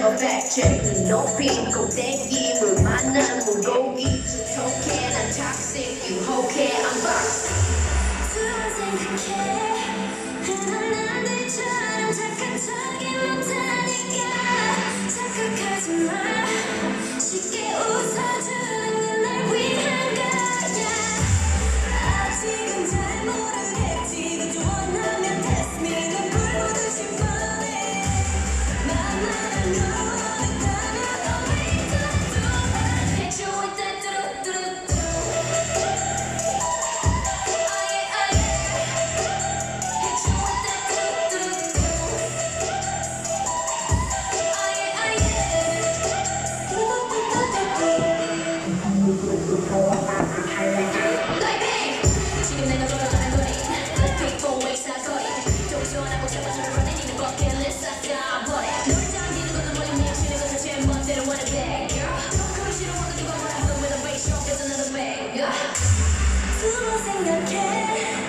never fact check 높이 꼭대기 물 만난 물고기 속해 난 toxic 유혹해 I'm box 두번 생각해 흔한 남들처럼 착한 척이 못하니까 착각하지 마 쉽게 웃어주는 날 위한 거야 아직은 잘 모르겠지 그저 원하면 test me 넌 불보듯이 뻔해 만만한 너 원했다면 always do hit you with that do-do-do-do oh yeah oh yeah hit you with that do-do-do-do oh yeah oh yeah like bang 지금 내가 돌아가는 거리 like big four way 사거리 동서하고 잡아주는 running in the bucket list 쌓아버려 널 당기는 것도 뭐니 미치는 것도 제 멋대로 wanna bang girl 그걸 싫어하고 누가 뭐라 하든 with a bass drop is another bang 두번 생각해